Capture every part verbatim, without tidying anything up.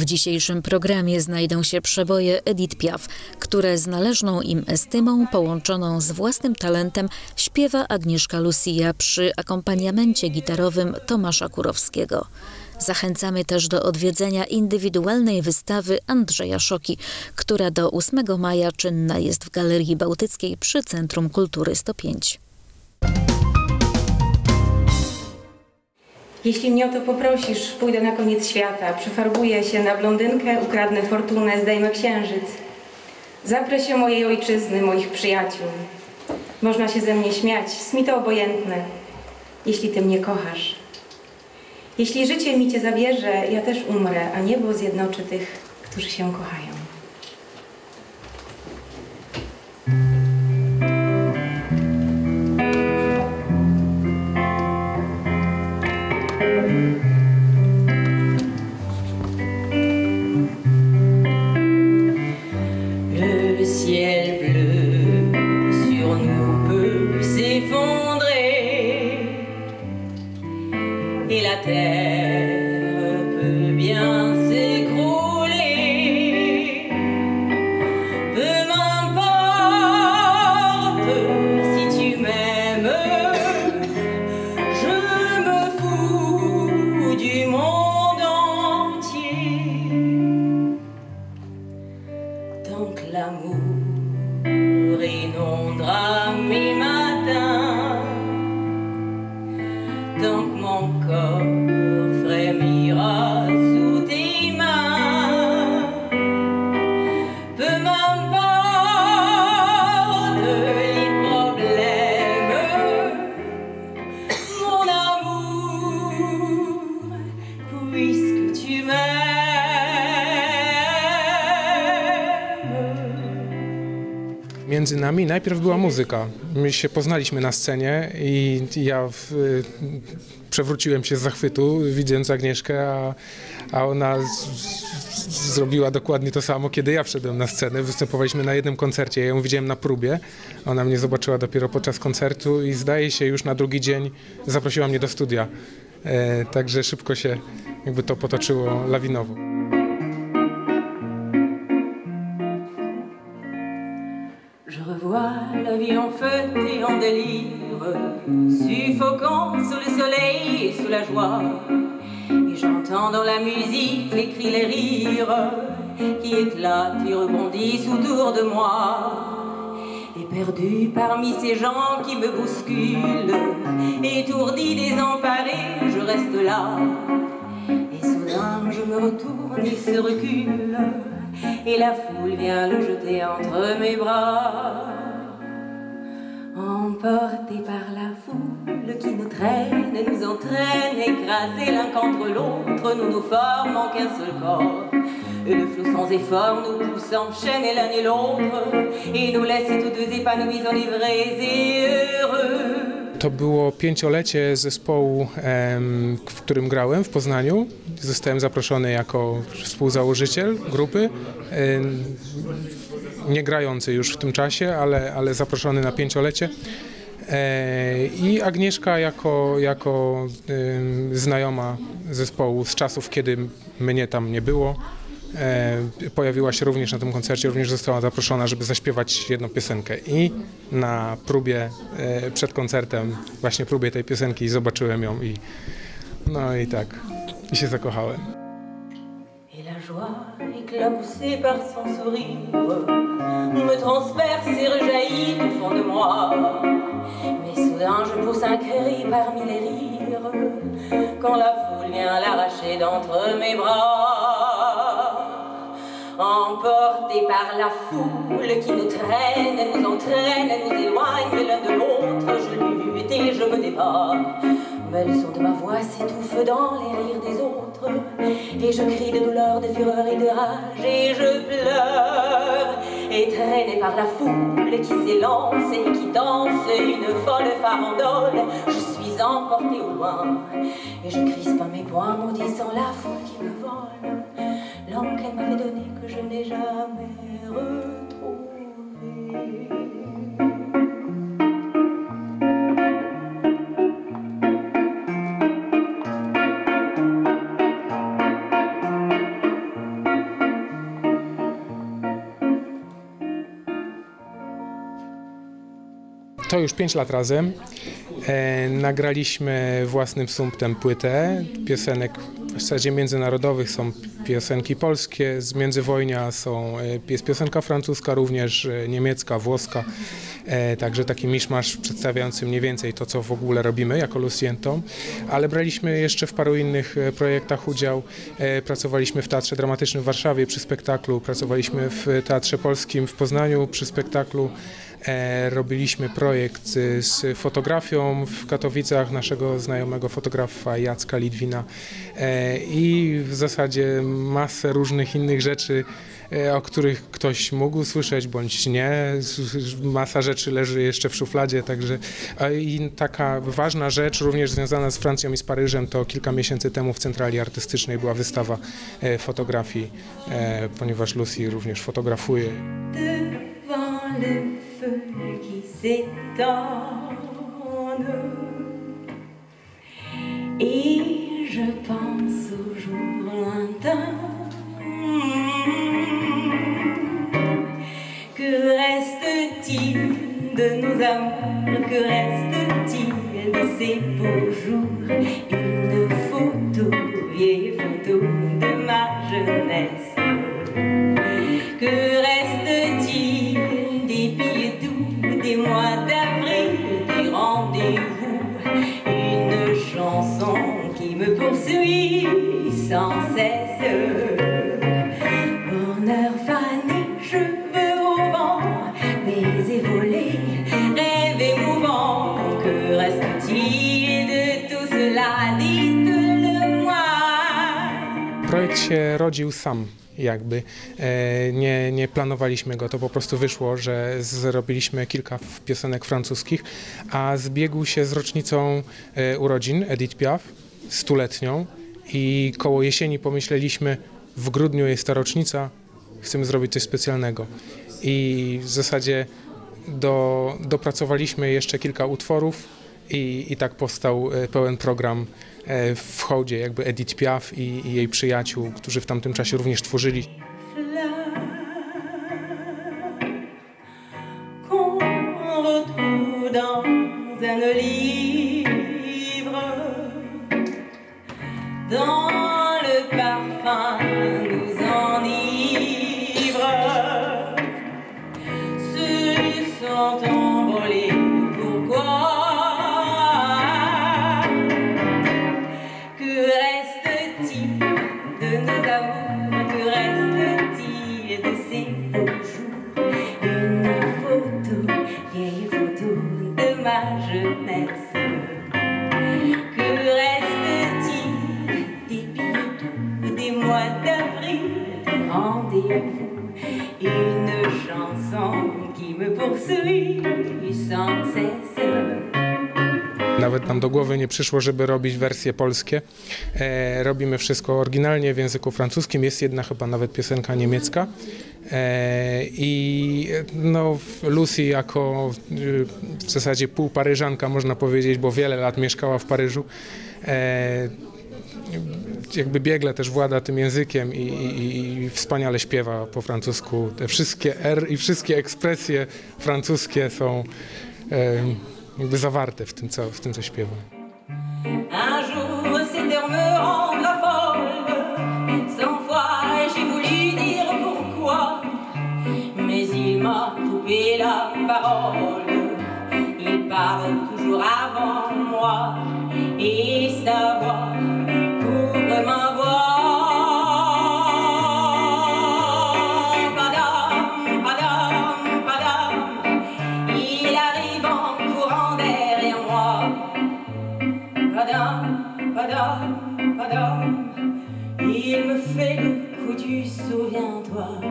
dzisiejszym programie znajdą się przeboje Edith Piaf, które z należną im estymą połączoną z własnym talentem śpiewa Agnieszka Lucia przy akompaniamencie gitarowym Tomasza Kurowskiego. Zachęcamy też do odwiedzenia indywidualnej wystawy Andrzeja Szoki, która do ósmego maja czynna jest w Galerii Bałtyckiej przy Centrum Kultury sto pięć. Jeśli mnie o to poprosisz, pójdę na koniec świata, przefarbuję się na blondynkę, ukradnę fortunę, zdejmę księżyc. Zaprę się mojej ojczyzny, moich przyjaciół. Można się ze mnie śmiać, jest mi to obojętne, jeśli ty mnie kochasz. Jeśli życie mi cię zabierze, ja też umrę, a niebo zjednoczy tych, którzy się kochają. Le ciel bleu sur nous peut s'effondrer et la terre peut bien s'écrouler. Peu m'importe si tu m'aimes, je me fous du monde entier. Tant que l'amour inondera mes matins, tant que mon corps frémira sous tes mains, peu m'importe les problèmes, mon amour, puisque tu m'aimes. Między nami najpierw była muzyka. My się poznaliśmy na scenie i ja w, przewróciłem się z zachwytu, widząc Agnieszkę, a, a ona z, z, zrobiła dokładnie to samo, kiedy ja wszedłem na scenę. Występowaliśmy na jednym koncercie, ja ją widziałem na próbie. Ona mnie zobaczyła dopiero podczas koncertu i zdaje się już na drugi dzień zaprosiła mnie do studia. E, także szybko się jakby to potoczyło lawinowo. Je revois la vie en fête et en délire, suffocant sous le soleil et sous la joie. Et j'entends dans la musique les cris, les rires qui éclatent et rebondissent autour de moi. Et perdu parmi ces gens qui me bousculent, étourdi, désemparé, je reste là. Et soudain je me retourne et se recule, et la foule vient le jeter entre mes bras. Emportés par la foule qui nous traîne, nous entraîne, écrasés l'un contre l'autre, nous nous formons qu'un seul corps. Et le flot sans effort nous pousse, enchaîne l'un et l'autre, et nous laisse tous deux épanouis, enivrés et heureux. To było pięciolecie zespołu, em, w którym grałem w Poznaniu. Zostałem zaproszony jako współzałożyciel grupy, em, nie grający już w tym czasie, ale, ale zaproszony na pięciolecie. E, I Agnieszka jako, jako em, znajoma zespołu z czasów, kiedy mnie tam nie było, E, pojawiła się również na tym koncercie, również została zaproszona, żeby zaśpiewać jedną piosenkę. I na próbie, e, przed koncertem, właśnie próbie tej piosenki zobaczyłem ją i no i tak, i się zakochałem. Et la joie éclaboussée par son sourire me transperce et rejaillit au fond de moi. Mais soudain je pousse un cri parmi les rires quand la foule vient l'arracher d'entre mes bras. Emportés par la foule qui nous traîne, nous entraîne, nous éloigne l'un de l'autre, je lutte et je me débat. Mais le son de ma voix s'étouffe dans les rires des autres, et je crie de douleur, de fureur et de rage, et je pleure, et traîné par la foule qui s'élance et qui danse une folle farandole, je suis emporté au loin, et je crispe mes poings maudissant la foule qui me vole, l'âme qu'elle m'avait donnée que je n'ai jamais retrouvée. to już pięć lat razem. E, nagraliśmy własnym sumptem płytę piosenek w zasadzie międzynarodowych, są piosenki polskie, z międzywojnia są, jest piosenka francuska również, niemiecka, włoska, e, także taki miszmasz przedstawiający mniej więcej to, co w ogóle robimy jako Lucy and Tom, ale braliśmy jeszcze w paru innych projektach udział, e, pracowaliśmy w Teatrze Dramatycznym w Warszawie przy spektaklu, pracowaliśmy w Teatrze Polskim w Poznaniu przy spektaklu. E, robiliśmy projekt z, z fotografią w Katowicach naszego znajomego fotografa Jacka Litwina e, i w zasadzie masę różnych innych rzeczy, e, o których ktoś mógł słyszeć bądź nie. Masa rzeczy leży jeszcze w szufladzie, także a i taka ważna rzecz również związana z Francją i z Paryżem, to kilka miesięcy temu w Centrali Artystycznej była wystawa e, fotografii, e, ponieważ Lucy również fotografuje. Le feu qui s'étend et je pense aux jours lointains. Que reste-t-il de nos amours? Que reste-t-il de ces beaux jours? Une photo, vieille photo de ma jeunesse. Que reste-t-il des billets doux, des mois d'avril, des rendez-vous? Une chanson qui me poursuit sans cesse. Bonheur fané, cheveux au vent, baiser volé, rêve émouvant. Que reste-t-il de tout cela? Dites-le-moi. Projekt się rodził sam. Jakby e, nie, nie planowaliśmy go, to po prostu wyszło, że zrobiliśmy kilka piosenek francuskich, a zbiegł się z rocznicą e, urodzin Edith Piaf, stuletnią, i koło jesieni pomyśleliśmy, w grudniu jest ta rocznica, chcemy zrobić coś specjalnego. I w zasadzie do, dopracowaliśmy jeszcze kilka utworów i, i tak powstał pełen program w hołdzie jakby Edith Piaf i, i jej przyjaciół, którzy w tamtym czasie również tworzyli. Une chanson qui me poursuit sans cesse. Nawet nam do głowy nie przyszło, żeby robić wersje polskie. E, robimy wszystko oryginalnie w języku francuskim. Jest jedna chyba nawet piosenka niemiecka. E, I no, Lucy jako w zasadzie półparyżanka, można powiedzieć, bo wiele lat mieszkała w Paryżu, e, jakby biegle też włada tym językiem i, i, i wspaniale śpiewa po francusku. Te wszystkie R i wszystkie ekspresje francuskie są e, jakby zawarte w tym, co, w tym, co śpiewa. Un jour, cet air me rendra folle, cent fois j'ai voulu dire pourquoi, mais il m'a coupé la parole. Il parle toujours avant moi et sa voix couvre ma voix. Padam, padam, padam, il arrive en courant derrière moi. Padam, padam, padam, il me fait le coup du souviens-toi.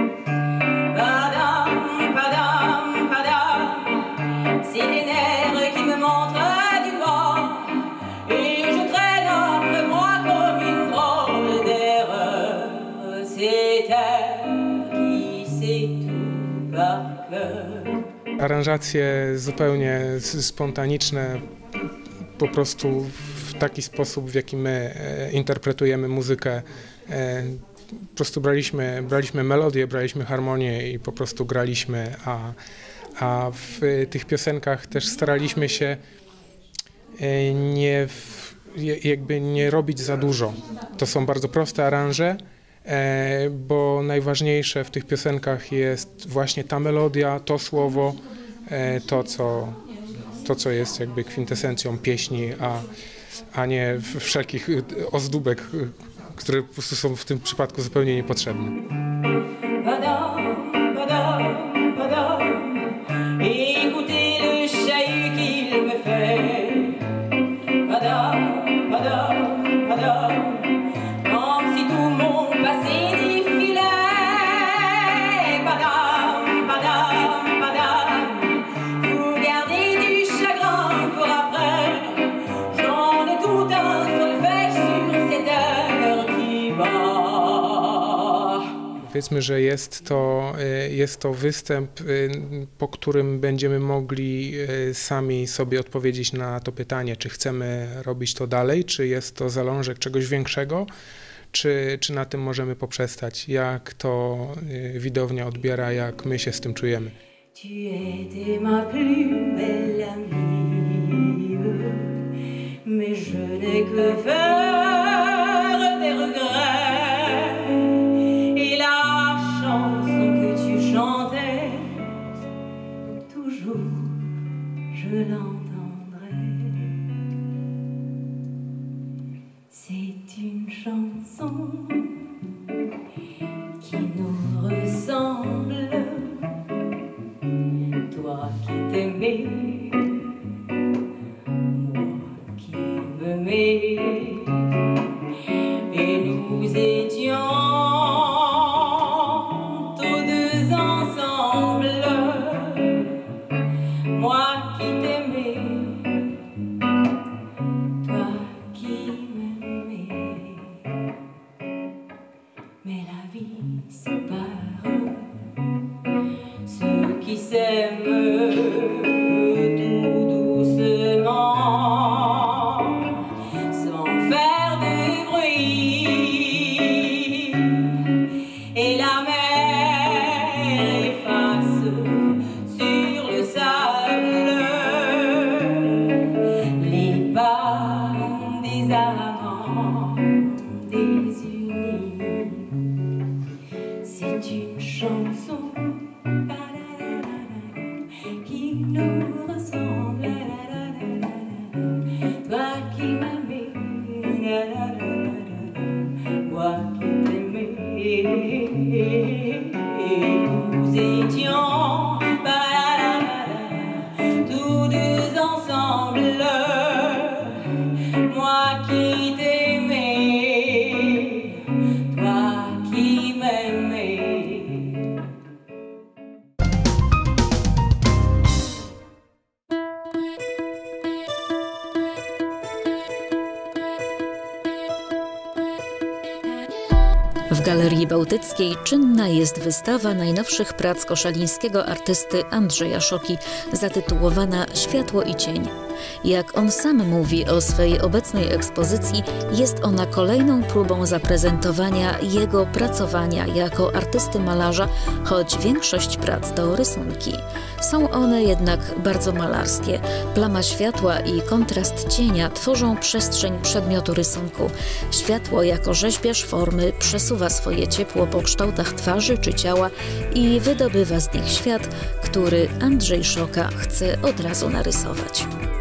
Padam, padam, padam, c'est les nerfs qui me montrent du doigt, et je traîne après moi comme une drôle d'erreur. C'est elle qui sait tout par cœur. Aranżacje zupełnie spontaniczne, po prostu w taki sposób, w jaki my e, interpretujemy muzykę. E, po prostu braliśmy, braliśmy melodię, braliśmy harmonię i po prostu graliśmy, a, a w tych piosenkach też staraliśmy się nie, w, jakby nie robić za dużo. To są bardzo proste aranże, bo najważniejsze w tych piosenkach jest właśnie ta melodia, to słowo, to co, to, co jest jakby kwintesencją pieśni, a, a nie wszelkich ozdóbek, które po prostu są w tym przypadku zupełnie niepotrzebne. Powiedzmy, że jest to, jest to występ, po którym będziemy mogli sami sobie odpowiedzieć na to pytanie, czy chcemy robić to dalej, czy jest to zalążek czegoś większego, czy, czy na tym możemy poprzestać, jak to widownia odbiera, jak my się z tym czujemy. Tu étais ma plus belle amie, mais je n'ai que faire des regrets, et la chanson que tu chantais, toujours je l'entendrai. C'est une chanson qui nous ressemble. Toi qui t'aimais, moi qui m'aimais, et nous étions tous deux ensemble. Moi qui t'aimais, toi qui m'aimais, mais la vie sépare ceux qui s'aiment tout doucement, sans faire de bruit, et la mer efface sur le sable les pas des amants désunis. C'est une chanson qui nous ressemble, toi qui m'aimais, moi qui t'aimais, nous étions tous deux ensemble, moi qui t'aimais, toi qui m'aimais. W Galerii Bałtyckiej czynna jest wystawa najnowszych prac koszalińskiego artysty Andrzeja Szoki, zatytułowana Światło i cień. Jak on sam mówi o swej obecnej ekspozycji, jest ona kolejną próbą zaprezentowania jego pracowania jako artysty malarza, choć większość prac to rysunki. Są one jednak bardzo malarskie. Plama światła i kontrast cienia tworzą przestrzeń przedmiotu rysunku. Światło jako rzeźbiarz formy przesuwa swoje ciepło po kształtach twarzy czy ciała i wydobywa z nich świat, który Andrzej Szoka chce od razu narysować.